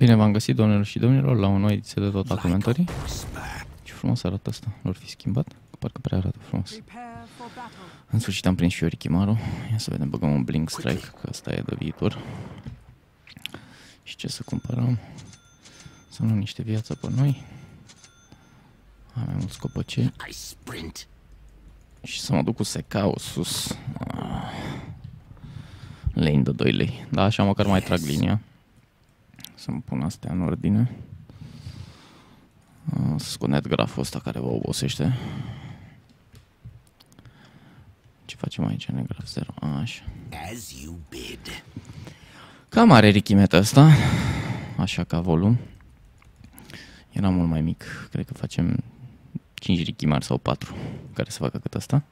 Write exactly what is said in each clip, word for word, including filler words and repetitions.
Bine v-am găsit, domnilor și domnilor, la o nouă ediție de Dota Comentarii. Ce frumos arată asta, l-or fi schimbat? Parcă prea arată frumos. În sfârșit am prins și eu Rikimaru. Ia să vedem, băgăm un Blink Strike, că asta e de viitor. Și ce să cumpărăm? Să nu niște viață pe noi. Am mai mulți copăcei. Și să mă duc cu Sekao sus. Lane de doi lei. Da, așa măcar mai trag linia. Să-mi pun astea în ordine. Să scot graful ăsta care vă obosește. Ce facem aici? Netgraf zero. Așa. Cam are Rikimeta ăsta. Așa ca volum. Era mult mai mic. Cred că facem cinci Rikimari sau patru care să facă cât ăsta.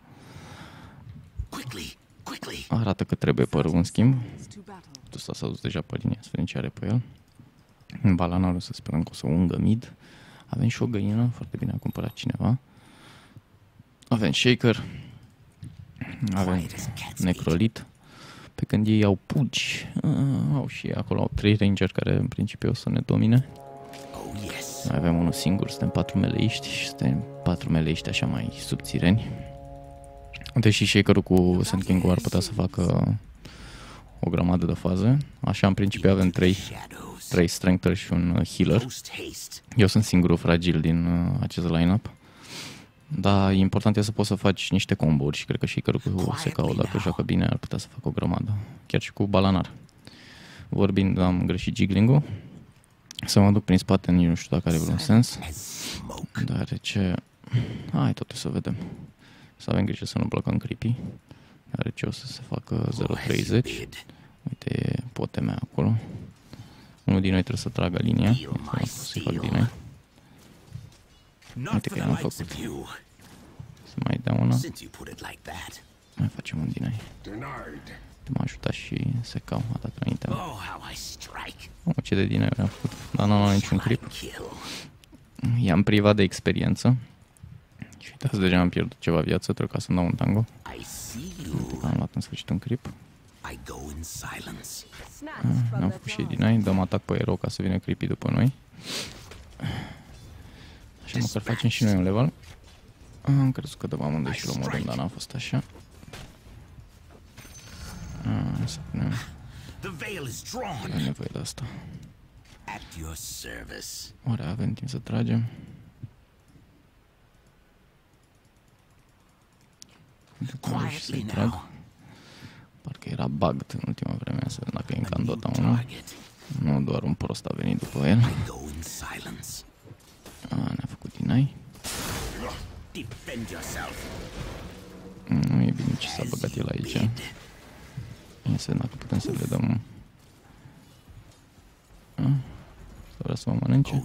Arată că trebuie părul în schimb. Ăsta s-a dus deja pe linie. Să vedem ce are pe el. În balanarul să sperăm că o să ungă mid. Avem și o găină. Foarte bine a cumpărat cineva. Avem Shaker. Avem Necrolit. Pe când ei au pugi. Au și acolo au trei ranger care în principiu o să ne domine. Noi avem unul singur. Suntem patru meleiști și suntem patru meleiști așa mai subțireni. Deși Shaker-ul cu Sand King-ul ar putea să facă o grămadă de faze. Așa în principiu avem trei trei strength și un healer. Eu sunt singurul fragil din uh, acest line-up. Dar important e să poți să faci niște combo-uri și cred că și Shaker-ul cu Sekao, dacă joacă bine, ar putea să facă o grămadă. Chiar și cu Balanar. Vorbind, am greșit jiggling-ul. Să mă duc prin spate, nici nu știu dacă are vreun sens. Deoarece... Hai totuși să vedem. Să avem grijă să nu blocăm creepy. Deoarece o să se facă zero treizeci. Uite, e potemea acolo. Unul din noi trebuie să tragă linia. Să-i fac din noi. Uite că i-am făcut. Să mai dea una. Mai facem un din noi. M-a ajutat și Sekao. A dat înainte. Oh, ce de din noi am făcut. Dar nu am niciun creep. I-am privat de experiență. Și uitați, deja am pierdut ceva viață. Trebuie ca să-mi dau un tango. Am luat în sfârșit un creep. Ne-am făcut și din aici, dăm atac pe erou ca să vină creepy după noi. Așa măcar facem și noi un level. Am crezut că dăm amândoi și l-om omorâm, dar n-a fost așa. Să punem... Avem nevoie de asta. Oare avem timp să tragem? Și să-i trag. Parcă era bugged în ultima vreme, să vedem dacă e încă în Dota unu. Nu doar un prost a venit după el. Ne-a făcut dinai. Nu e bine ce s-a băgat el aici. Ia să vedem dacă putem să le dăm. Să vrea să mă mănânce.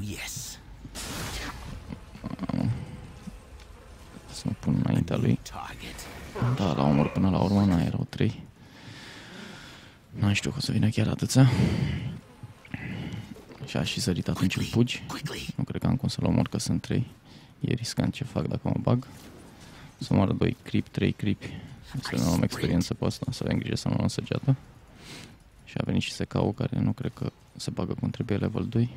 Să mă pun înaintea lui. Da, la omor până la urmă, n-a, erau trei. Nu știu că o să vină chiar atâția. Și a și sărit atunci în pugi. Nu cred că am cum să-l omor, că sunt trei. E riscant ce fac dacă mă bag. Să moară doi creep, trei creep. Să nu am experiență pe asta, să avem grijă să nu luăm săgeată. Și a venit și Sekao, care nu cred că se bagă cum trebuie level doi.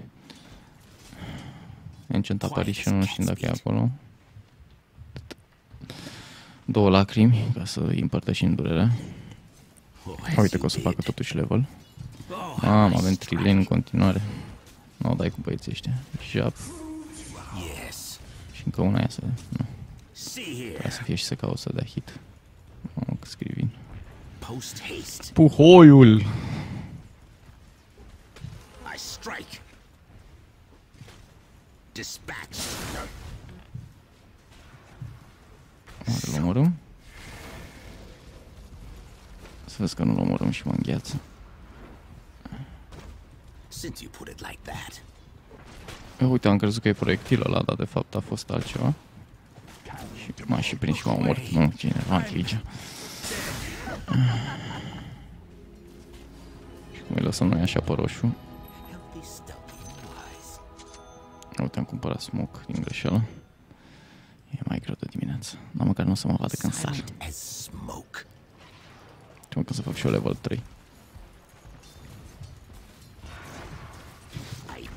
Ancient Apparition, nu știm dacă e acolo. Două lacrimi, ca să îi împărtășim durerea. Uite că o să facă totuși level. Mamă, avem trei lane în continuare. Nu o dai cu băieții ăștia. Jap. Și încă una ia să... Nu. Trebuie să fie și Sekao să dea hit. Mamă, că scrivin. Puhoiul! Oare l-omorâm? Să vezi că nu-l omorâm și mă îngheață. Uite, am crezut că e proiectil ăla, dar de fapt a fost altceva. Și m-a și prins și m-a omorât. Nu, cineva aici. Și cum îi lăsăm noi așa pe roșu. Uite, am cumpărat smoke din greșeală. E mai greu de dimineață. Dar măcar nu o să mă vadă când sar. Și măcar să fac și eu level trei.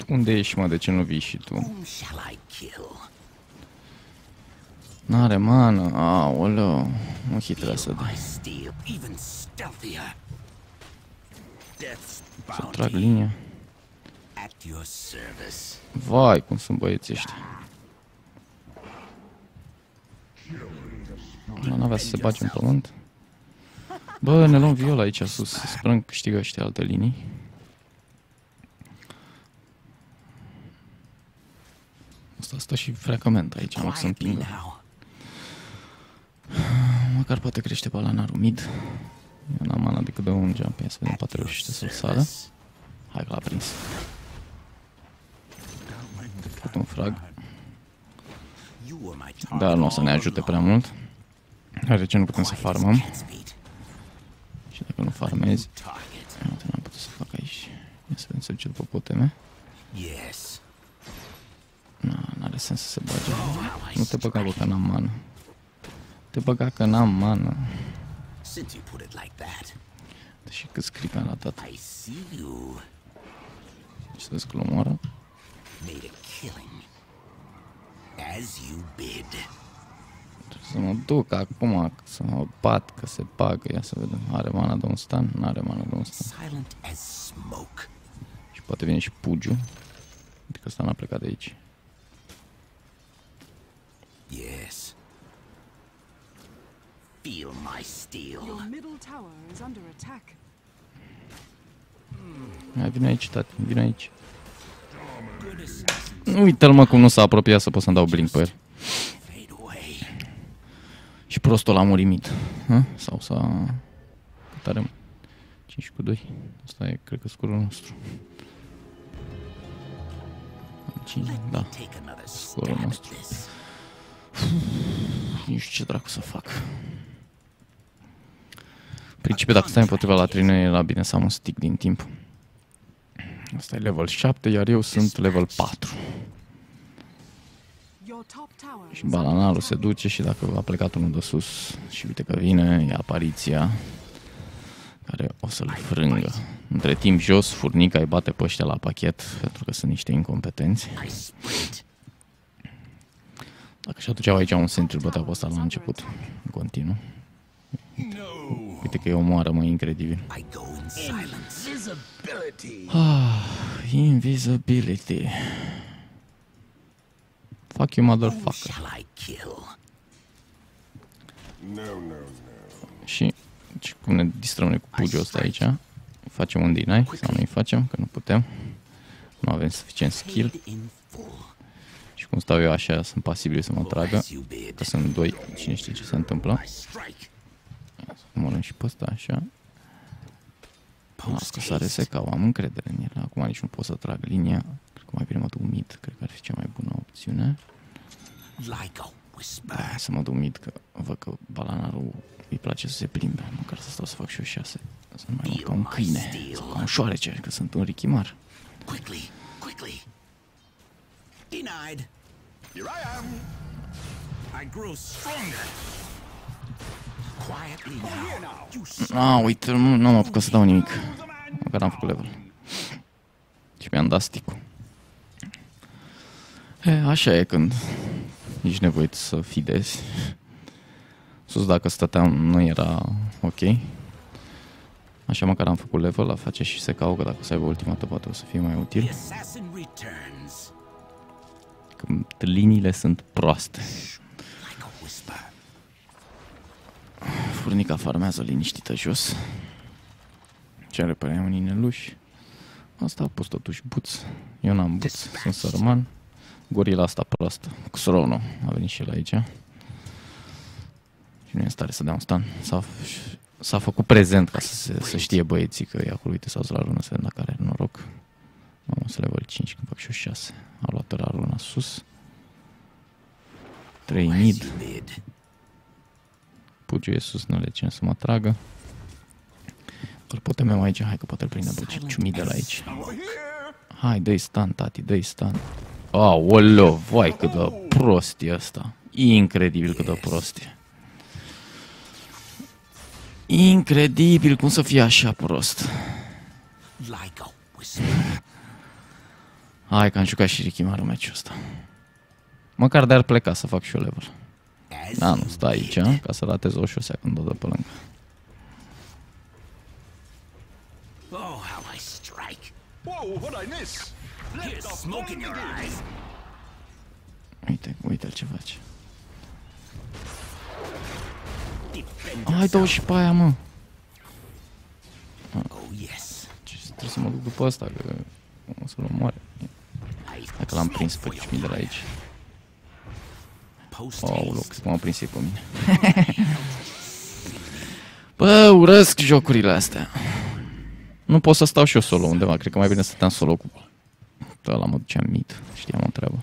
Unde ești, mă? De ce nu vii și tu? N-are mană. Aoleu. Nu hitrea să dă. Să trag linia. Vai, cum sunt băieții ăștia. N-avea să se bage în pământ. Bă, ne luăm viola aici sus. Sperăm că câștigă ăștia alte linii. Asta stă și freacăment aici, am să împingă. Măcar poate crește balanarul mid. Eu n-am mana decât de un jump. Ia să vedem, poate reușește să-l sară. Hai că l-a prins. Tot un frag. Dar nu o să ne ajute prea mult. Hai, de ce nu putem să farmăm? Și dacă nu farmezi... Uite, n-am putut să fac aici. Ia să vedem, să duce după poteme. N-are sens să se bage. Nu te băga, bă, că n-am mană. Te băga că n-am mană. Deși câți clipi am ratat. Și să vezi că l omoară. Trebuie să mă duc acum, să mă bat, că se bagă. Ia să vedem. Are mana de un stun? N-are mana de un stun. Și poate vine și Pugiu. Adică ăsta n-a plecat de aici. Yes. Feel my steel. Your middle tower is under attack. Hai, vine aici, tati, vine aici. Uite-l, mă, cum nu s-a apropiat să pot să-mi dau blink pe el. Și prostul l-a murit mid. Ha? Sau s-a... Cât are? cinci cu doi. Asta e, cred că, scorul nostru. cinci, da. Scorul nostru. Nu știu ce dracu să fac. Principiul, dacă stai împotriva la trină, e la bine să am un stick din timp. Asta e level șapte, iar eu sunt level patru. Și balanarul se duce și dacă a plecat unul de sus și uite că vine, e apariția care o să-l frângă. Între timp jos, furnica îi bate pe ăștia la pachet pentru că sunt niște incompetenți. Dacă și aduceau aici un sentry, băteau pe ăsta la început, în continuu. Uite că e omoară, mă, incredibil. Ah, invisibility. Fuck you, motherfucker. Și, și cum ne distrăm noi cu pugiul ăsta aici, facem un deny sau nu-i facem, că nu putem. Nu avem suficient skill. Și cum stau eu așa, sunt pasibil să mă tragă. Că sunt doi, cine știe ce se întâmplă. Ia să omorâm și pe ăsta așa. Las că sare secau, am încredere în el. Acum nici nu pot să trag linia. Cred că mai bine mă duc mid, cred că ar fi cea mai bună opțiune. Da, să mă duc mid, că văd că balanarul îi place să se plimbe. Măcar să stau să fac și eu șase. Să nu mai mă ca un câine sau ca un șoarece, că sunt un richimar. Denied. Here I am. I grow stronger. Quietly now. Ah, uite, nu, nu am apucat să dau nimic. Măcar am făcut level. Și mi-am dat stick-ul. E, așa e când ești nevoit să fidezi. Sus, dacă stăteam, nu era ok. Așa măcar am făcut level, la face și se cau, că dacă să aibă ultimată poate o să fie mai util. Când liniile sunt proaste. Furnica farmează liniștită jos. Ce are pe aia unii neluși. Asta a pus totuși buț. Eu n-am buț, sunt sărman. Gorila asta proastă. Xrono a venit și el aici. Și nu e în stare să dea un stun. S-a făcut prezent ca să, se, să știe băieții că e acolo. Uite, s-au zis la rună să vedem dacă are noroc. Am să level cinci, când fac și o șase. Au luat la runa sus. trei mid. Pugiu e sus, nu le cine să mă tragă. Îl putem aici, hai că poate îl prinde pe ciumii de la aici. Hai, dă-i stun, tati, dă-i stun. Aoleu, vai cât de prost e ăsta. Incredibil cât de prost e. Incredibil cum să fie așa prost. Hai că am jucat și Richimaru meciul ăsta. Măcar de-ar pleca să fac și eu level. Da, nu, stai aici, ca să ratez o șosea când o dă pe lângă. Oh, how I strike. Whoa, what I miss? Here's smoke in your eyes. Uite, uite-l ce face. Defend Hai, yourself. dă-o și pe aia, mă. Oh, yes. Ce, trebuie să mă duc după ăsta, că o să-l omoare. I Dacă l-am prins pe Cimi de la aici. post Oh, loc, haste. m-am prins ei pe mine. Bă, urăsc jocurile astea. Nu pot să stau și eu solo undeva, cred că mai bine stăteam solo cu ăla, mă duceam mid, știam o treabă.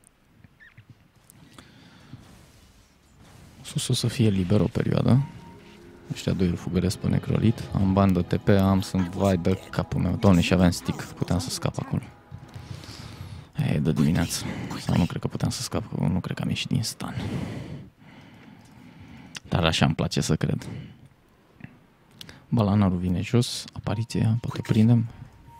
Sus o să fie liber o perioadă. Ăștia doi îl fugăresc pe necrolit. Am bandă T P, am, sunt, vai, dă capul meu. Doamne, și aveam stick, puteam să scap acolo. E de dimineață. Sau nu cred că puteam să scap, că nu cred că am ieșit din stan. Dar așa îmi place să cred. Balanarul vine jos, apariția, poate prindem.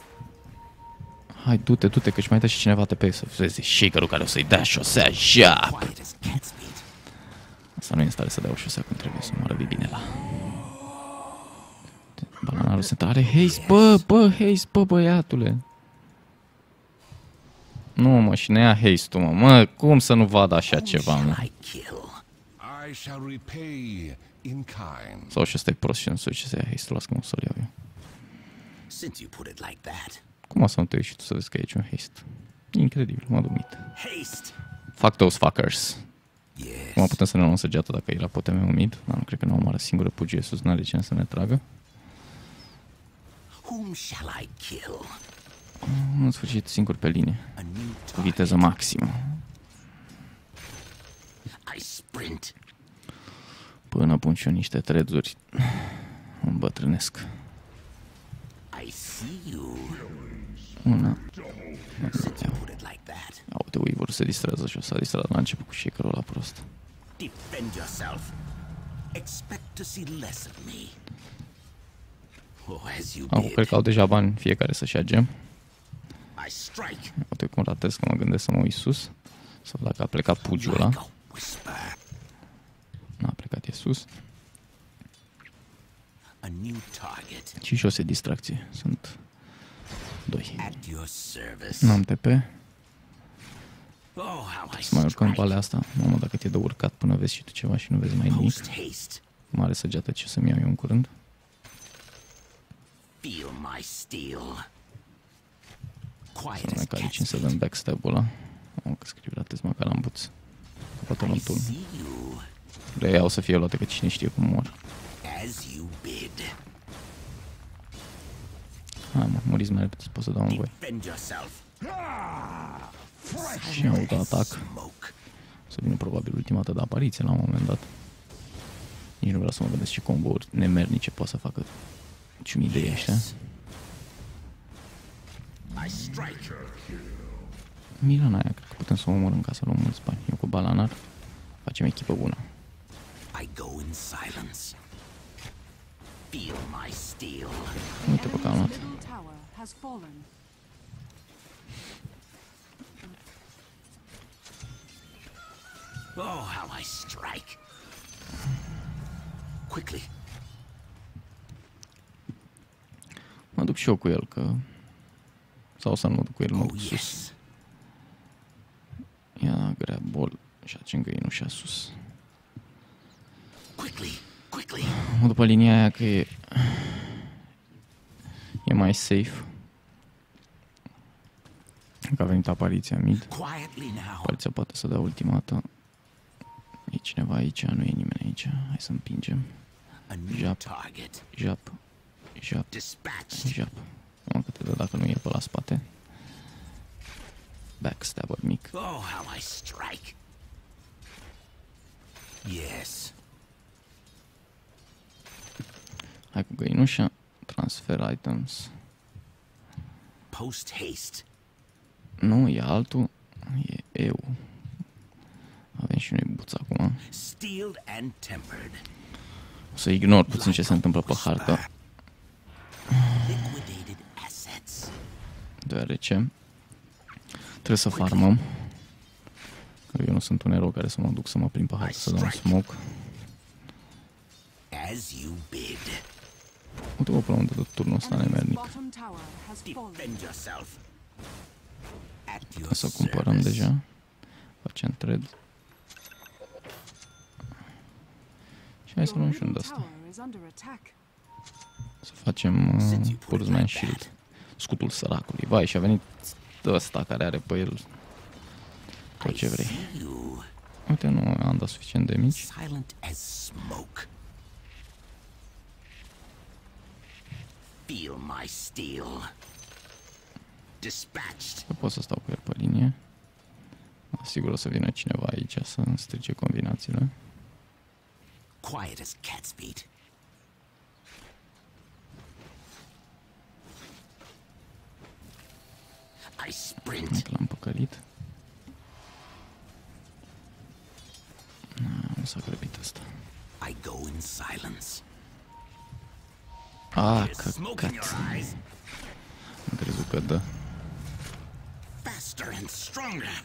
Hai, du-te, du-te, că-și mai dă și cineva T P să vezi shaker-ul care o să-i dea șosea, jap! Quiet as cat's feet. Asta nu e în stare să dea o șosea cum trebuie, să moară bibinela. Balanarul se are haste, bă, bă, haste, bă, băiatule. Nu, mă, și ne ia haste-ul, mă, mă, cum să nu vad așa ceva, Shall mă? I kill? I shall repay in kind. Sau și ăsta e prost și nu se duce să ia haste-ul, las că mă să-l iau eu. Since you put it like that. Cum o să nu te uiți și tu să vezi că e aici un haste? Incredibil, mă dumit. Haste. Fuck those fuckers. Yes. Cum putem să ne luăm săgeată dacă e la poteme umid? Dar nu cred că ne omoară singură pugie sus, n-are cine să ne tragă. Whom shall I kill? În sfârșit, singur pe linie. A new Cu target. viteză maximă. I sprint. Până pun și eu niște trezuri, îmbătrânesc. I see you. Una. Since you put it like that. Uite, Weaver se distrează și o s-a distrat la început cu shaker-ul ăla prost. Defend yourself. Expect to see less of me. Oh, as you Acum bid. cred că au deja bani fiecare să-și ia gem. I strike. Uite cum ratez, că mă gândesc să mă uit sus. Sau dacă a plecat pugiul ăla. Like a whisper. N-a plecat, e sus. A new target. Și jos e distracție. Sunt doi. At your service. N-am T P. Oh, how I Să mai urcăm pe strike. alea asta. Mamă, dacă e de urcat până vezi și tu ceva și nu vezi mai nimic. Post haste. Mare săgeată ce să-mi iau eu în curând. Feel my steel. Quiet Să as mai cade cat's cine să feet. dăm backstab-ul ăla. Am că scriu ratez măcar am buț. Poate un I turn. see you. Le iau să fie luate, că cine știe cum mor. As you bid. Hai mă, muriți mai repede să pot să dau în voi. Defend yourself. Și iau de atac. Smoke. Să vină probabil ultima dată de apariție la un moment dat. Nici nu vreau să mă gândesc ce combo-uri nemernice poate să facă ciumii de ăștia. I strike. Milana aia, cred că putem să o omorâm ca să luăm mulți bani. Eu cu Balanar facem echipă bună. I go in silence. Feel my steel. Uite pe că am luat. Middle tower has fallen. Oh, how I strike. Quickly. Mă duc și eu cu el, că... Sau să nu mă duc cu el, mă Oh, duc sus. yes. Ia grea bol și acem găinușa sus. Quickly. Quickly. Mă duc pe linia aia că e... E mai safe. Că a venit apariția mid. Quietly now. Apariția poate să dea ultimată. E cineva aici, nu e nimeni aici. Hai să împingem. A new Jap. target. Jap. Jap. Dispatched. Jap. Mă, că te dă dacă nu e pe la spate. Backstabber mic. Oh, how I strike. Yes. Hai cu găinușa. Transfer items. Post haste. Nu, e altul. E eu. Avem și noi buț acum. Steeled and tempered. O să ignor puțin ce se întâmplă pe hartă. Liquidated assets. Deoarece Trebuie să farmăm. Că eu nu sunt un erou care să mă duc să mă plimb pe hartă să dau un smoke. As you bid. Uite-mă până unde tot turnul ăsta nemernic. Bottom tower has fallen. Defend yourself. At your O să cumpărăm service. deja. Facem trade. Și hai să Your luăm și un middle de-asta. tower is under attack. Să facem uh, Pursman Shield. Scutul săracului. Vai, și a venit ăsta care are pe el tot ce vrei. You Uite, nu am dat suficient de mici. silent as smoke. Feel my steel. Dispatched. Eu pot să stau cu el pe linie. Sigur o să vină cineva aici să strice combinațiile. Quiet as cat's feet. I sprint. Hai că l-am păcălit. Nu s-a grăbit asta. I go in silence. Ah, There's smoke in căcat. your eyes. Am crezut că dă. Faster and stronger.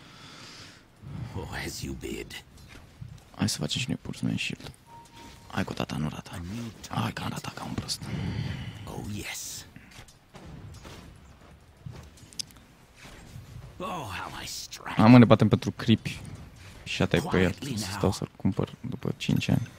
Oh, as you bid. Hai să facem și noi Pursman Shield. Hai cu tata, nu A rata. new Hai că am target. ratat ca un prost. Oh, yes. Oh, how I strike. Am, mă, ne batem pentru creepy. Și atai pe el. Trebuie să stau să-l cumpăr după cinci ani.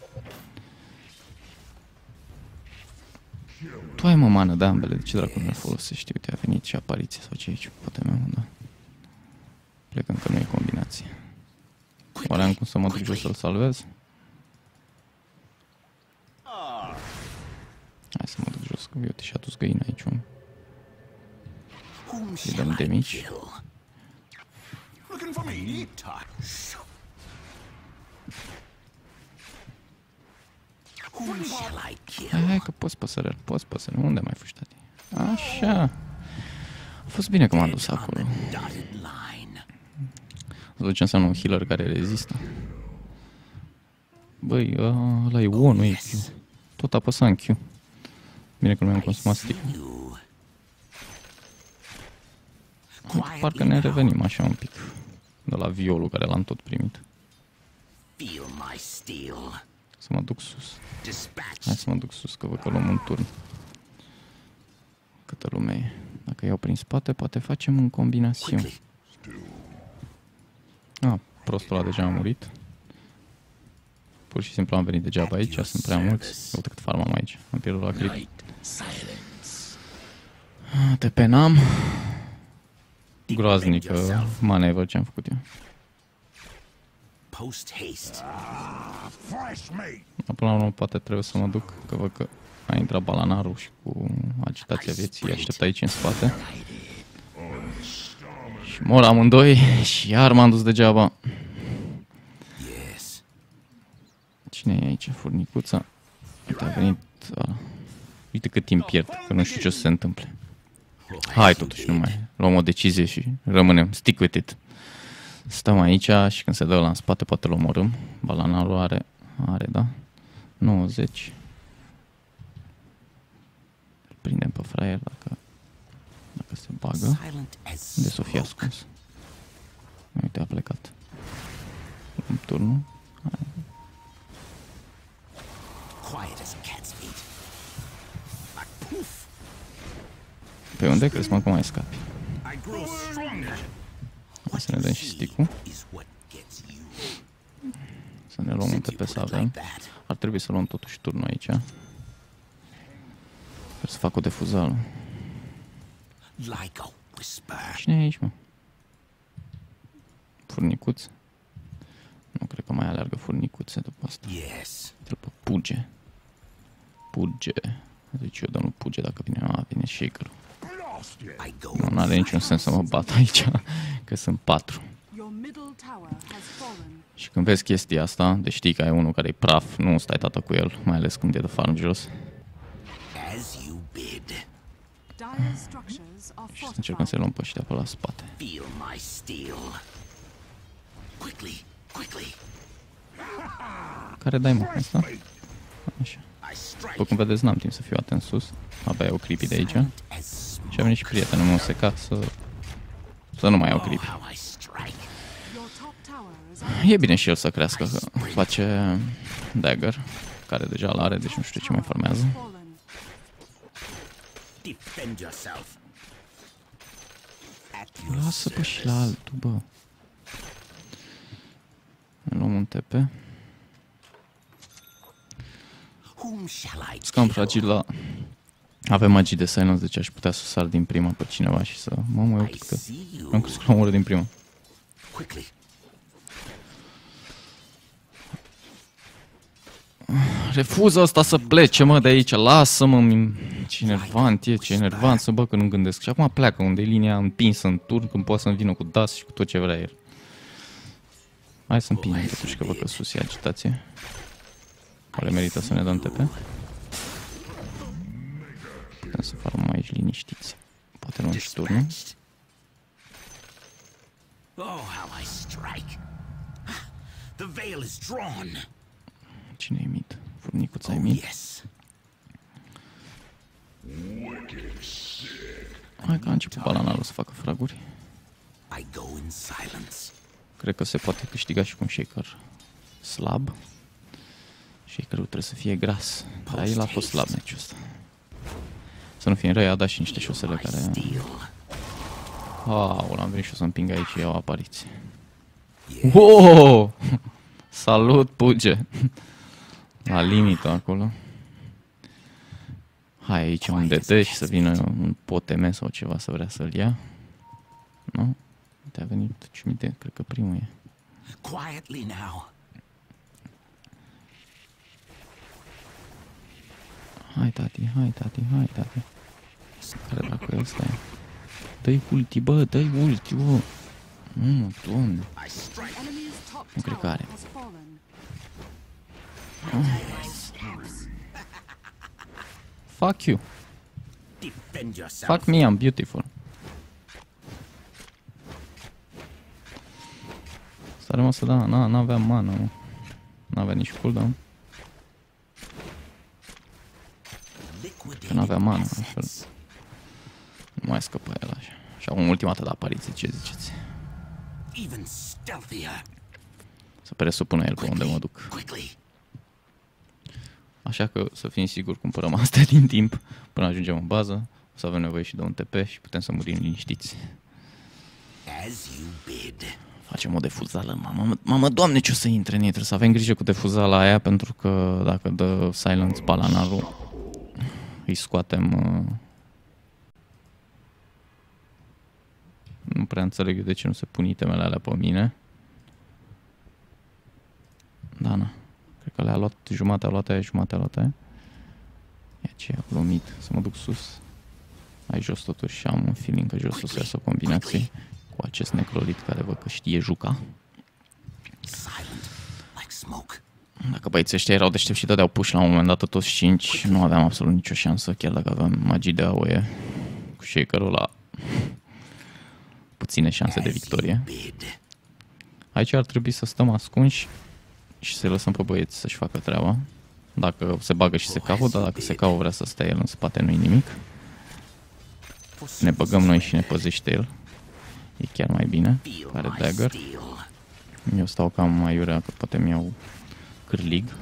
Tu ai, mă, mană de ambele. De ce dracu nu le folosești? Uite, a venit și apariție sau ce aici. Poate meu, da. Plecăm că nu e combinație. Oare am cum să mă duc jos să-l salvez? Hai să mă duc jos, că uite și-a dus găina aici. Un. Whom Îi shall dăm de I mici. kill? Looking for me? Touch. Whom shall I Hai, kill? hai că poți păsărel, poți păsărel. Unde mai fugi, tati? Așa. A fost bine că m-am dus On acolo. the dotted line. Văd ce înseamnă un healer care rezistă. Băi, ăla e O, nu e Q. Tot apăsam Q. Bine că nu mi-am consumat stick. You. Parcă ne revenim așa un pic. De la violul care l-am tot primit. Feel my steel. Să mă duc sus. Hai Dispatched. să mă duc sus, că văd că luăm un turn. Câtă lume e. Dacă iau prin spate, poate facem în combinațiune. Quickly. Ah, prostul ăla deja a murit. Pur și simplu am venit degeaba aici, sunt prea mulți. Uite cât farm am aici. Am pierdut la clip. Night silence. Te penam. Groaznică manevră ce am făcut eu. Post haste. Fresh meat. Până la urmă poate trebuie să mă duc, că văd că a intrat balanarul și cu agitația vieții aștept aici în spate. Și mor amândoi și iar m-am dus degeaba. Yes. Cine e aici? Furnicuța. Uite, a venit ăla. Uite cât timp pierd, că nu știu ce o să se întâmple. Hai totuși, nu mai luăm o decizie și rămânem, stick with it. Stăm aici și când se dă la în spate poate-l omorâm. Balanarul are, are, da? nouăzeci. Îl prindem pe fraier dacă, dacă se bagă. Silent as Unde s-o fi smoke. ascuns? Uite, a plecat. În turnul. Quiet as cat's feet. A poof. Pe unde crezi, mă, că mai scapi? I grow stronger. Hai să ne dăm și stick-ul. Is what gets you. Să ne luăm un Since T you P put să it avem. like that. Ar trebui să luăm totuși turnul aici. Sper să fac o defuzală. Like a whisper. Cine e aici, mă? Furnicuț? Nu cred că mai aleargă furnicuțe după asta. Yes. Trebuie pe Puge. Puge. Zice eu, domnul Puge, dacă vine, a, vine shaker-ul. Lost it. I go. Nu are niciun sens să mă bat aici, că sunt patru. Your middle tower has fallen. Și când vezi chestia asta, de știi că ai unul care e praf, nu stai tată cu el, mai ales când e de farm jos. As you bid. Dire structures are Și să încercăm să-i fortified. luăm pe ăștia pe la spate. Feel my steel. Quickly, quickly. Care dai, mă, asta? Așa. I strike. După cum vedeți, n-am timp să fiu atent sus. Abia e o creepy de aici. Silent as Și a venit și prietenul meu secat să Să nu mai iau creep. How I strike. Your top tower is under E bine și el să crească, că face dagger, care deja l-are, deci nu știu ce mai formează. fallen. Defend yourself. At your Lasă pe și service. la altul, bă. Luăm un T P. Whom shall I Scam kill? fragil la... Avem magii de silence, deci aș putea să sar din prima pe cineva și să... Mamă, eu I cred că... see you. Am crezut că l-am omorât din prima. Quickly. Refuză ăsta să plece, mă, de aici. Lasă-mă, ce enervant e, ce enervant să bă, că nu gândesc. Și acum pleacă unde e linia împinsă în turn, când poate să-mi vină cu das și cu tot ce vrea el. Hai să împingem totuși, că văd că sus e agitație. Oare merită să ne dăm T P? Putem să farmăm aici liniștiți. Poate luăm și turnul. Dispatched. Oh, how I strike. The veil is drawn. Cine e mid? Furnicuța e Oh, mid? yes. Hai că a început balanarul să facă fraguri. I go in silence. Cred că se poate câștiga și cu un shaker slab. Shakerul trebuie să fie gras. Dar el a fost slab meciul ăsta. Să nu fie răi, a dat și niște șosele I care... steal. Aoleu, am venit și o să împing aici și iau apariție. Wow! Salut, Puge! La limită acolo. Hai aici un D D și să vină un poteme sau ceva să vrea să-l ia. Nu? Te-a venit ciumite, cred că primul e. Quietly now. Hai, tati, hai, tati, hai, tati. Care dracu e ăsta e? Dă-i ulti, bă, dă-i ulti, bă. Mm, doamne. I strike. Enemy's top Nu cred că tower are. has fallen. Fuck you. Defend yourself. Fuck me, I'm beautiful. Sare mă să da, na, n-aveam mana, mă. N-avea nici cooldown. Că n-avea mana, altfel. Nu mai scăpa el așa. Și acum ultima dată de apariție, ce ziceți? Even stealthier. Să presupună el pe unde mă duc. Quickly. Așa că să fim siguri, cumpărăm astea din timp până ajungem în bază. O să avem nevoie și de un T P și putem să murim liniștiți. As you bid. Facem o defuzală, mamă, mamă, doamne, ce o să intre în ei, trebuie să avem grijă cu defuzala aia, pentru că dacă dă silence balanarul, îi scoatem... Uh... Nu prea înțeleg eu de ce nu se pun itemele alea pe mine. Da, na. Cred că le-a luat jumate, a luat aia, jumate, a luat aia. E aceea glumit. Să mă duc sus. Ai jos totuși și am un feeling că jos o să iasă o combinație cu acest necrolit care văd că știe juca. Silent like smoke. Dacă băieții ăștia erau deștepți și dădeau push la un moment dat toți cinci, nu aveam absolut nicio șansă, chiar dacă aveam magii de A O E cu shaker-ul la puține șanse de victorie. Bid. Aici ar trebui să stăm ascunși și să lăsăm pe băieți să-și facă treaba. Dacă se bagă și se cavă, dar dacă se cavă vrea să stea el în spate, nu-i nimic. Ne băgăm noi și ne păzește el. E chiar mai bine. Feel Are my dagger. steel. Eu stau cam mai iurea că poate mi-au cârlig. Like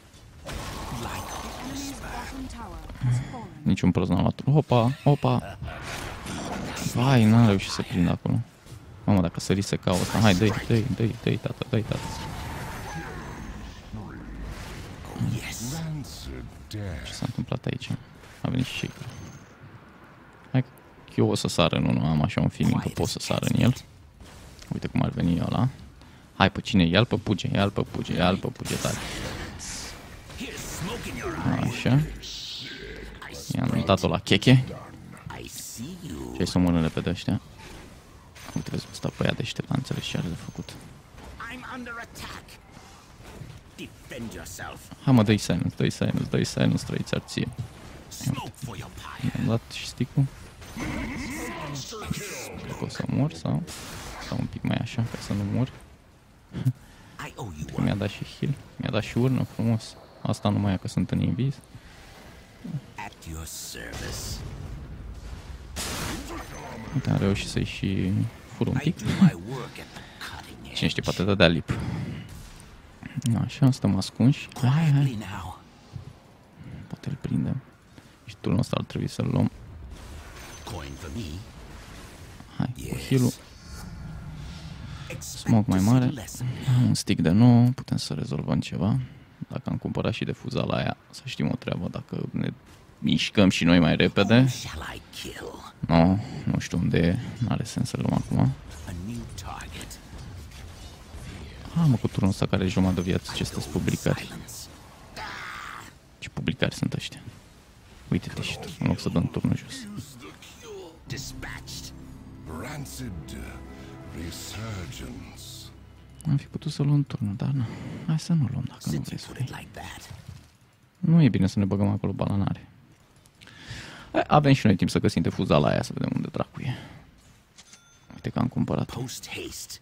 Enemy's bottom tower has fallen. Niciun prost n-a luat. Opa, opa. Vai, n-am reușit să prind acolo. Mamă, dacă sări se ca ăsta. Hai, dă-i, dă-i, dă-i, dă-i, tată, dă-i, tată. yes. Rancid death. Ce s-a întâmplat aici? A venit și shaker. Hai că eu o să sară în unul, am așa un feeling că pot să sară în el. Uite cum ar veni ăla. Hai pe cine? Ia-l pe Puge, ia-l pe Puge, ia-l pe Puge, tare. Here's smoke in your eye. Așa. I-am dat-o la cheche. I see you. Și hai să mănânc repede ăștia. Uite, vezi, ăsta pe ea deștept, a înțeles ce are de făcut. I'm under attack. Defend yourself. Hai mă, dă-i silence, dă-i silence, dă-i silence, trăiți arție. Smoke for your pyre. Am dat și stick-ul. Cred că o să mor sau... Sau un pic mai așa, ca să nu mor. I owe you Că one. mi-a dat și heal. Mi-a dat și urnă frumos. Asta numai că sunt în invis. At your service. Uite, am reușit să-i și fură un I pic. do my work at the cutting Cine știe, edge. poate dădea lip. Așa, stăm ascunși. Hai, hai, Quietly hai. now. Poate îl prindem. Și turnul ăsta ar trebui să-l luăm. Coin for me. Hai, cu Yes. heal-ul. Expect Smoke mai to see mare. less of me. Am un stick de nou, putem să rezolvăm ceva. Dacă am cumpărat și defuza la aia, să știm o treabă, dacă ne mișcăm și noi mai repede. Whom shall I kill? No, nu știu unde e, n-are sens să-l luăm acum. A new target. Ah, mă, cu turnul ăsta care are jumătate de viață, ce sunt publicari. Silence. Ce publicari sunt ăștia? Uite-te și tu, în loc să dăm turnul jos. Dispatched. Rancid resurgence. Am fi putut să luăm turnul, dar nu. Hai să nu luăm dacă nu Since vrei you să put it vrei. like that. Nu e bine să ne băgăm acolo balanare. Hai, avem și noi timp să găsim defuza la aia, să vedem unde dracu e. Uite că am cumpărat. Post haste.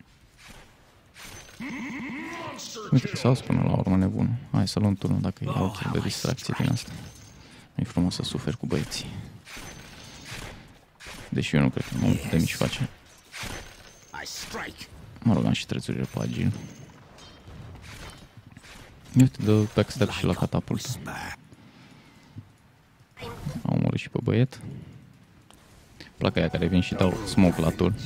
Uite că s-au până la urmă nebunul. Hai să luăm turnul dacă e ok de distracție din asta. Nu e frumos să suferi cu băieții. Deși eu nu cred că mă de mici face. I strike. Mă rog, am și trețurile pe agil. Uite, dă backstep și la catapultă. Whisper. Am omorât și pe băiet. Placa aia care vin și dau smoke la turn.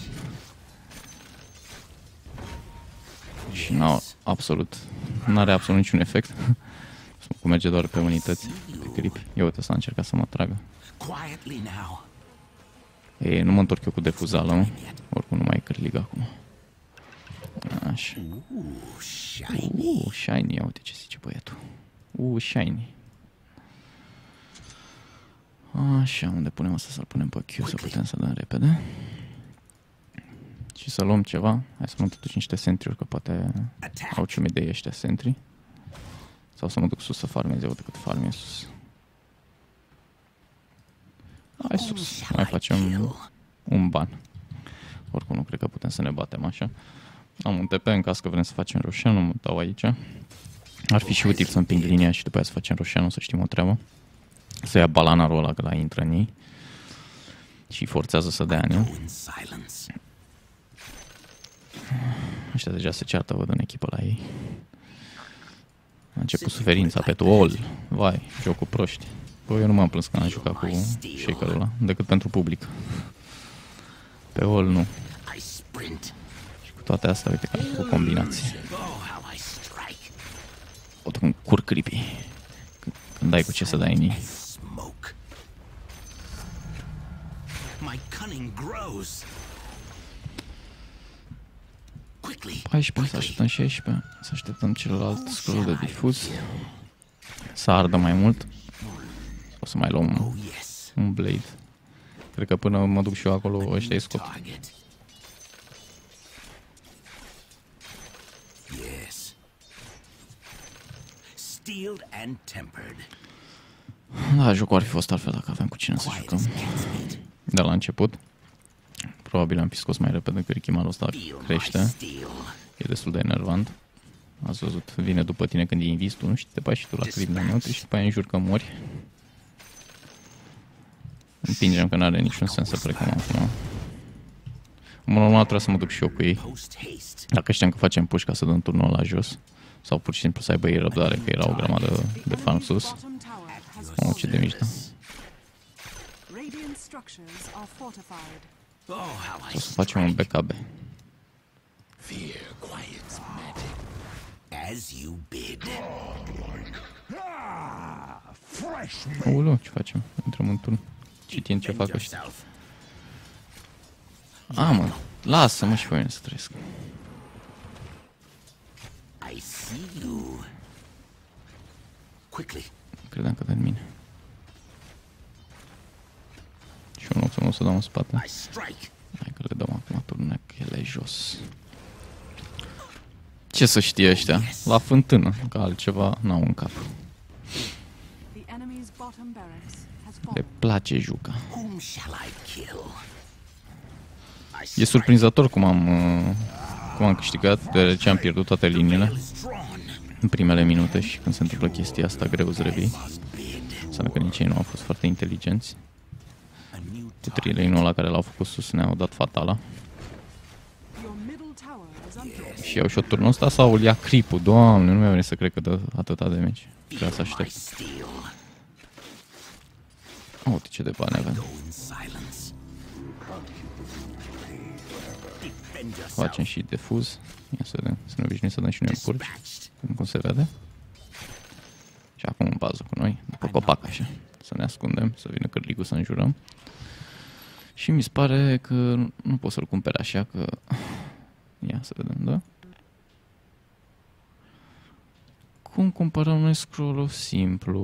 Și n-au absolut, n-are absolut niciun efect. Smoke-ul merge doar pe unități, pe creepy. Ia uite, s-a încercat să mă tragă. Quietly now. Ei, nu mă întorc eu cu defuzală, nu? Oricum nu mai e cârlig acum. Așa. Ooh, shiny. Uuu, shiny, ia uite ce zice băiatul. Uuu, shiny. Așa, unde punem asta? Să-l punem pe Q, să putem să dăm repede. Și să luăm ceva. Hai să luăm totuși niște sentry-uri, că poate au ciumii de ăștia sentry. Sau să mă duc sus să farmez, uite cât farmez sus. Hai sus, mai facem un ban. Oricum nu cred că putem să ne batem așa. Am un T P în caz că vrem să facem roșianul, mă dau aici. Ar fi și util să împing linia și după aia să facem roșianul, să știm o treabă. Să ia balanarul ăla, că la intră în ei. Și forțează să dea în el. Go in silence. Ăștia deja se ceartă, văd în echipă la ei. A început suferința pe tool. Vai, jocul proști. Bă, eu nu m-am plâns când am jucat cu shaker-ul ăla, decât pentru public. Pe all nu. I sprint. Și cu toate astea, uite că am făcut combinație. Oh, how I strike. Uite cum cur creepy. Când dai cu ce să dai în ei. Smoke. My cunning grows. Quickly. paisprezece, să așteptăm șaisprezece. Să așteptăm celălalt scroll de difuz. Să ardă mai mult. O să mai luăm Oh, yes. un blade. Cred că până mă duc și eu acolo, ăștia îi scot. Target. Yes. Steeled and tempered. Da, jocul ar fi fost altfel dacă aveam cu cine să Quiet jucăm. as cat's meat. De la început. Probabil am fi scos mai repede că Richimalul ăsta Feel my crește. steel. E destul de enervant. Ați văzut, vine după tine când e invis, tu nu știi, te bagi și tu la clip de neutri și după aia înjuri că mori. Împingem că n-are niciun sens să plecăm acum. În mod normal trebuie să mă duc și eu cu ei. Post haste. Dacă știam că facem push ca să dăm turnul la jos. Sau pur și simplu să aibă ei răbdare, că era o grămadă de farm sus. Bottom tower has Mamă, ce de mici, da. Radiant structures are fortified. Oh, how I O să facem un B K B. Fear quiets magic. As you bid. Aoleu, ce facem? Intrăm în turn. Citim ce Defend fac ăștia. yourself. A, mă, lasă-mă și pe mine să trăiesc. I see you. Quickly. Credeam că de mine. Și eu nu o să mă să dau în spate. I strike. Hai că le dăm acum turnechele jos. Ce să știe ăștia? La fântână, că altceva n-au în cap. The enemy's bottom barracks has Le fallen. place juca. Whom shall I kill? I E strike. surprinzător cum am, uh, cum am câștigat, deoarece am pierdut toate liniile Veil is drawn. în primele minute și când se întâmplă chestia asta greu îți revii. Bid. Înseamnă că nici ei nu au fost foarte inteligenți. A new Cu target. trilei-ul ăla care l-au făcut sus ne-au dat fatala. Și iau și o turnul ăsta sau îl ia creep-ul? Doamne, nu mi-a venit să cred că dă atâta de meci. Trebuie să aștept. Uite ce de bani avem. Facem și defuz. Ia să vedem, să ne obișnuim să dăm și noi în purci. Cum se vede. Și acum în bază cu noi, după copac așa. Să ne ascundem, să vină cârligul să înjurăm. Și mi se pare că nu pot să-l cumpere așa, că... Ia să vedem, da? Cum cumpărăm noi scroll-ul simplu?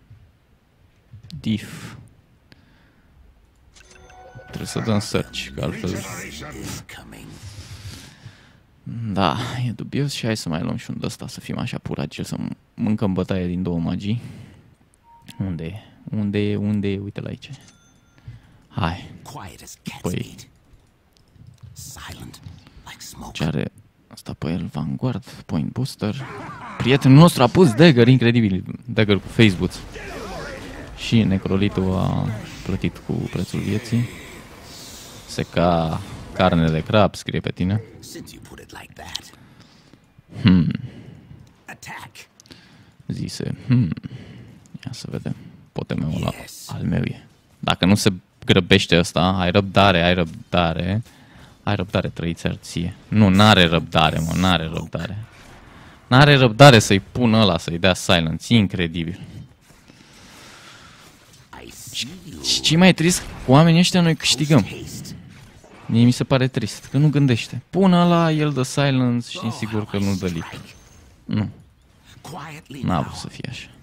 Diff. Trebuie să dăm search, că altfel... Da, e dubios și hai să mai luăm și un ăsta să fim așa puragil, să mâncăm bătaie din două magii. Unde e? Unde e? Unde e? Uite-l aici. Hai. Păi... Ce are asta pe el? Vanguard, Point Booster. Prietenul nostru a pus dagger, incredibil. Dagger cu Facebook. Și necrolitul a plătit cu prețul vieții. Seca carne de crab, scrie pe tine. Hmm. Zise. Hmm. Ia să vedem. Potemeul ăla al meu e. Dacă nu se grăbește ăsta, ai răbdare, ai răbdare. Ai răbdare, trăiți arție. Nu, n-are răbdare, mă, n-are răbdare. N-are răbdare să-i pună ăla, să-i dea silence. Incredibil. Și ce mai trist, cu oamenii ăștia noi câștigăm. Mie mi se pare trist, că nu gândește. Pune ăla, el dă silence, știi sigur că nu dă lip. Nu. N-a vrut să fie așa.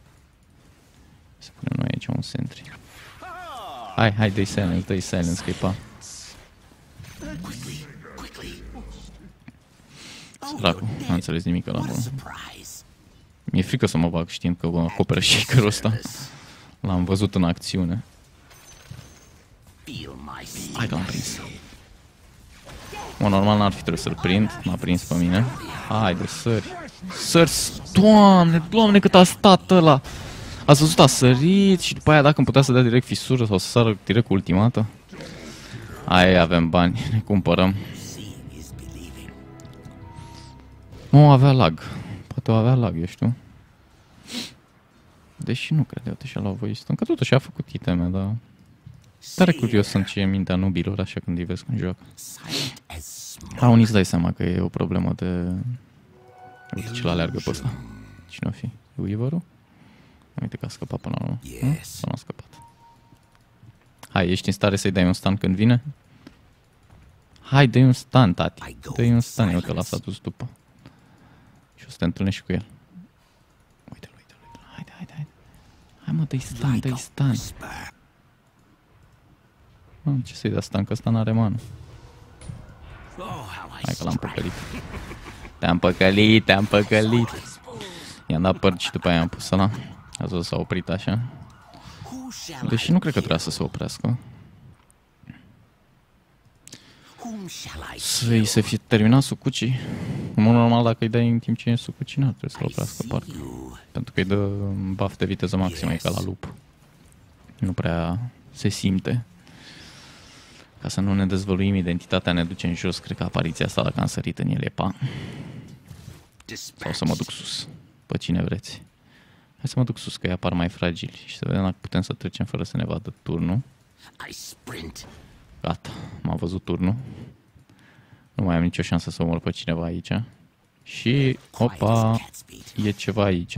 Să punem noi aici un sentry. Hai, hai, dă-i silence, dă-i silence, că-i pa. Săracu, n-a înțeles nimic ăla. Mi-e frică să mă bag știind că mă acoperă shaker-ul ăsta. L-am văzut în acțiune. Hai că l-am prins. Mă, normal n-ar fi trebuit să-l prind. M-a prins pe mine. Haide, sări. Sări, doamne, doamne cât a stat ăla. Ați văzut, a sărit și după aia dacă îmi putea să dea direct fisură sau să sară direct cu ultimată. Hai, avem bani, ne cumpărăm. Nu avea lag. Poate o avea lag, eu știu. Deși nu cred, uite și-a luat voice. Încă totuși a făcut iteme, dar... Tare curios sunt ce e mintea nubilor așa când îi vezi când joacă. A, unii îți dai seama că e o problemă de... Uite ce-l aleargă pe ăsta. Cine o fi? Weaver-ul? Uite că a scăpat până la urmă. Nu? Sau n-a scăpat? Hai, ești în stare să-i dai un stun când vine? Hai, dă-i un stun, tati. Dă-i un stun, uite, l-a s-a dus după. Și o să te întâlnești cu el. Uite-l, uite-l, uite-l. Haide, haide, haide. Hai mă, dă-i stun, dă-i stun. Mă, ce să-i dea stun, că ăsta n-are mană. Hai că l-am păcălit. Te-am păcălit, te-am păcălit. I-am dat părți și după aia am pus ăla. Ați văzut, s-a oprit așa. Deși nu cred că trebuia să se oprească. Să-i se fi terminat sucucii. În mod normal, dacă îi dai în timp ce e sucucii, n-ar trebui să-l oprească, parcă. Pentru că îi dă buff de viteză maximă, e ca la lup. Nu prea se simte. Ca să nu ne dezvăluim identitatea, ne duce în jos. Cred că apariția asta, dacă am sărit în el, e pa. Sau să mă duc sus. Pe cine vreți. Hai să mă duc sus, că îi apar mai fragili. Și să vedem dacă putem să trecem fără să ne vadă turnul. Gata, m-a văzut turnul. Nu mai am nicio șansă să omor pe cineva aici. Și, opa, e ceva aici.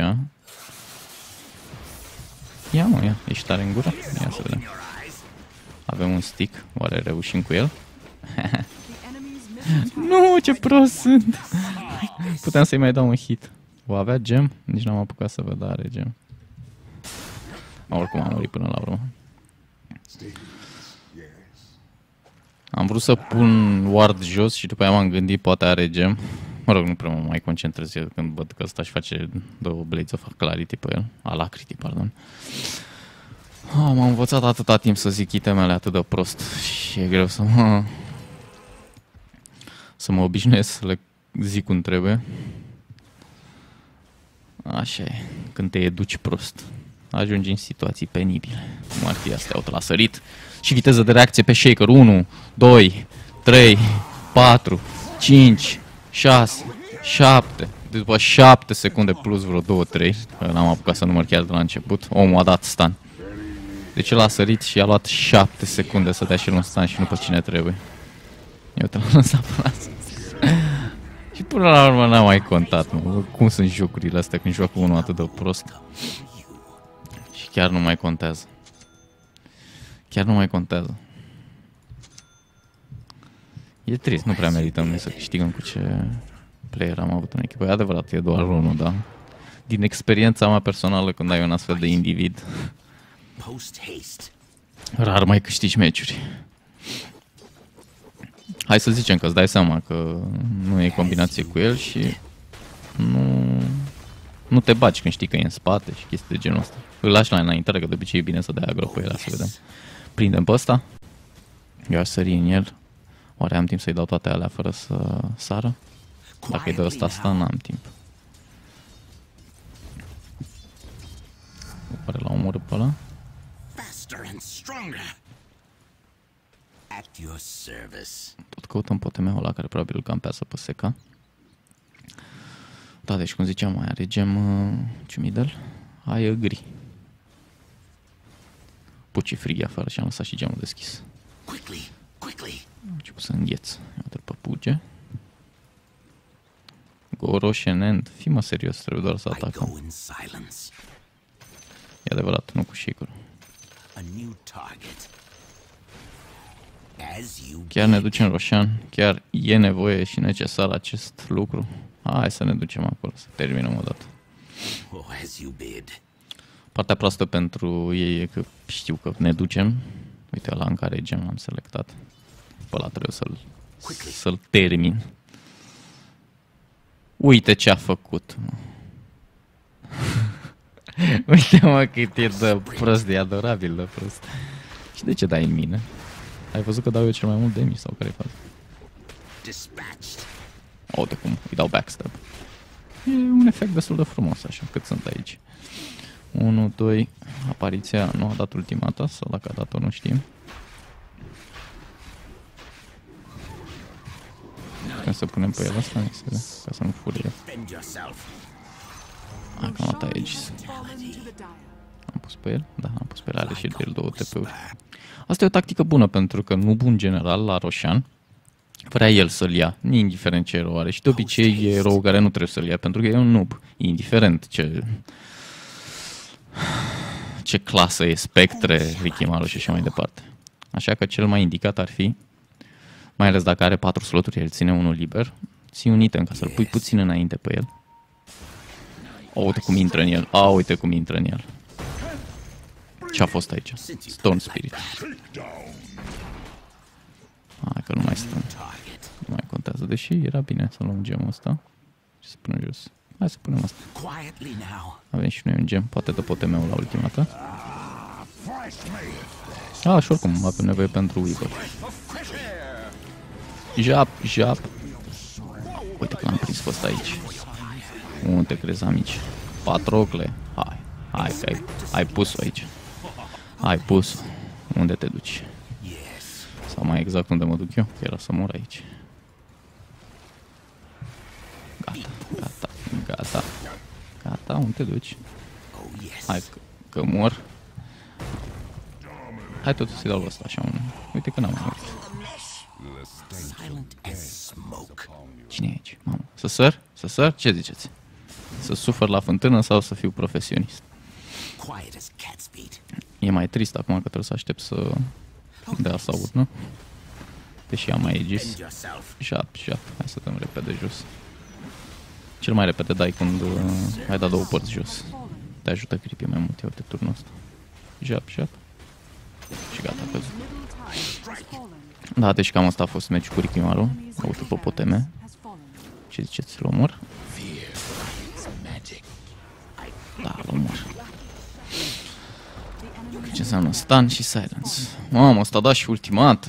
Ia mă, ia, ești tare în gură? Ia să vedem. Avem un stick, oare reușim cu el? Nu, ce prost sunt! Puteam să-i mai dau un hit. O avea gem? Nici n-am apucat să văd, are gem. Oricum am murit până la urmă. Am vrut să pun ward jos și după aia m-am gândit, poate are gem. Mă rog, nu prea mă mai concentrez eu când văd că ăsta își face două Blades of Clarity pe el. Alacrity, pardon. Oh, m-am învățat atâta timp să zic itemele atât de prost și e greu să mă... să mă obișnuiesc să le zic cum trebuie. Așa e, când te educi prost, ajungi în situații penibile. Cum ar fi astea, uite, l-a sărit. Și viteză de reacție pe shaker, unu, doi, trei, patru, cinci, șase, șapte. După șapte secunde plus vreo două trei, n-am apucat să număr chiar de la început, omul a dat stun. Deci el a sărit și a luat șapte secunde să dea și el un stun și nu pe cine trebuie. Eu te l-am lăsat până la sus. Și până la urmă n-am mai contat, mă. Cum sunt jocurile astea când joacă unul atât de prost? Și chiar nu mai contează. Chiar nu mai contează. E trist, nu prea merităm noi să câștigăm cu ce player am avut în echipă. E adevărat, e doar unul, da. Din experiența mea personală, când ai un astfel de individ, rar mai câștigi meciuri. Hai să zicem că îți dai seama că nu e combinație cu el și nu, nu te bagi când știi că e în spate și chestii de genul ăsta. Îl lași la înaintare, că de obicei e bine să dai agro pe el, să vedem. Prindem pe ăsta. Eu aș sări în el. Oare am timp să-i dau toate alea fără să sară? Dacă îi dă ăsta asta, n-am timp. Oare l-a omorât pe ăla? Tot căutăm potemeul ăla care probabil îl campează pe seca. Da, deci cum ziceam, mai are gem uh, ciumidel. I agree. Puci frighi afară și am lăsat și gemul deschis. Am început să îngheț. Iată-l pe Puge. Goro Shenend. Fii mă serios, trebuie doar să atacăm. E adevărat, nu cu shaker-ul. Chiar ne ducem, Roșan? Chiar e nevoie și necesar acest lucru? Hai să ne ducem acolo, să terminăm odată. Partea proastă pentru ei e că știu că ne ducem. Uite ăla în care gem am selectat. Pe ăla trebuie să-l să-l termin. Uite ce a făcut, mă. Uite, mă, cât e de prost, de adorabil de prost. Și de ce dai în mine? Ai văzut că dau eu cel mai mult damage sau care-i faza? Uite cum îi dau backstab. E un efect destul de frumos așa, cât sunt aici. unu, doi, apariția nu a dat ultimata, sau dacă a dat-o nu știm. Putem să punem pe el asta, ca să nu furie. A, cam atât aici. Am pus pe el? Da, am pus pe el, are și el două T P-uri. Asta e o tactică bună, pentru că noob în general la Roșan vrea el să-l ia, indiferent ce erou are. Și de obicei e erou care nu trebuie să-l ia, pentru că e un noob, indiferent ce... ce clasă e, spectre, Richimaru și așa mai departe. Așa că cel mai indicat ar fi, mai ales dacă are patru sloturi, el ține unul liber, ții un item ca să-l pui puțin înainte pe el. O, uite cum intră în el, a, uite cum intră în el. Ce a fost aici? Stone Spirit. Hai că nu mai stăm. Nu mai contează, deși era bine să luăm gemul ăsta. Și să punem jos. Hai să punem asta. Avem și noi un gem, poate dă potemeul la ultima dată. Ah, și oricum avem nevoie pentru Weaver. Jap, jap. Uite că l-am prins pe ăsta aici. Unde te crezi, amici? Patrocle. Hai, hai că ai, ai pus-o aici. Ai pus-o. Unde te duci? Sau mai exact unde mă duc eu, că era să mor aici. Gata, gata, gata. Gata, unde te duci? Hai că, că mor. Hai totuși să-i dau ăsta așa un... Uite că n-am murit. Cine e aici? Mamă, să săr? Să săr? Ce ziceți? Să sufăr la fântână sau să fiu profesionist? E mai trist acum că trebuie să aștept să dea saut, nu? Deși am Aegis. Jap, jap. Hai să dăm repede jos. Cel mai repede dai când uh, ai dat două părți jos. Te ajută creepy mai mult. Ia uite turnul ăsta. Jap, jap. Și gata, a căzut. Da, deci cam asta a fost meciul cu Richimaru. Uite pe poteme. Ce ziceți, îl omor? Da, îl omor. Ce înseamnă stun și silence. Mamă, ăsta a dat și ultimată.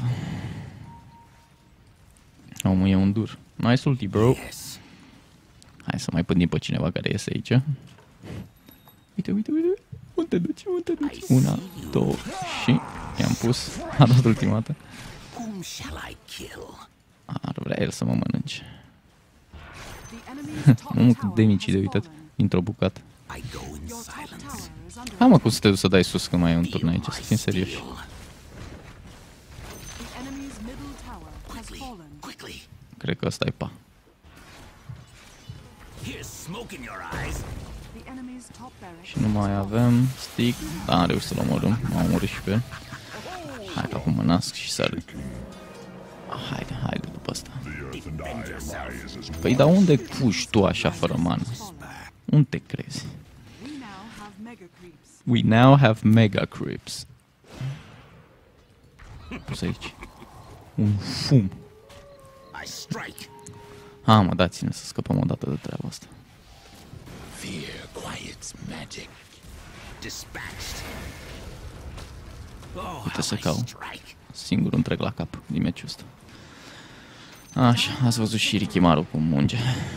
Omul e un dur. Nice ulti, bro. Hai să mai pândim pe cineva care iese aici. Uite, uite, uite. Unde te duci, unde te duci? Una, două și i-am pus. A dat ultimată. Ar vrea el să mă mănânce. The enemy's top Mamă, cât tower de has mici de uitat. fallen. Dintr-o bucată. I go in Your top silence. tower is under Hai mă, cum să te duci să dai sus când mai e un turn Feel aici, my să fim serioși. steel. The enemy's middle tower has Quickly, fallen. quickly. Cred că ăsta e pa. Here's smoke in your eyes. The enemy's top barracks Și nu mai avem stick. Da, am reușit să-l omorâm. M-am omorât și pe el. Hai că acum mă nasc și sar. Haide, haide după asta. Defend yourself. Păi, dar unde fugi tu așa fără mană? Unde te crezi? We now have mega creeps. We now have mega creeps. Pus aici. Un fum. I strike. Ha, mă, dați-ne să scăpăm o dată de treaba asta. Fear quiets magic. Dispatched. Oh, Uite how să I cau. strike. Singur întreg la cap din meciul ăsta. Așa, ați văzut și Richimaru cum munge.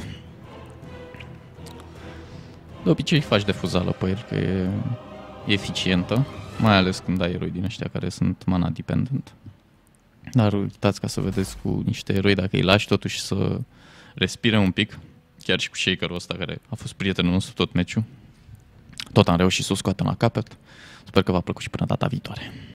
De obicei faci defuzală pe el, că e, e eficientă, mai ales când ai eroi din ăștia care sunt mana dependent. Dar uitați ca să vedeți cu niște eroi, dacă îi lași totuși să respire un pic, chiar și cu Shaker-ul ăsta care a fost prietenul nostru tot meciul, tot am reușit să o scoatem la capăt. Sper că v-a plăcut și până data viitoare.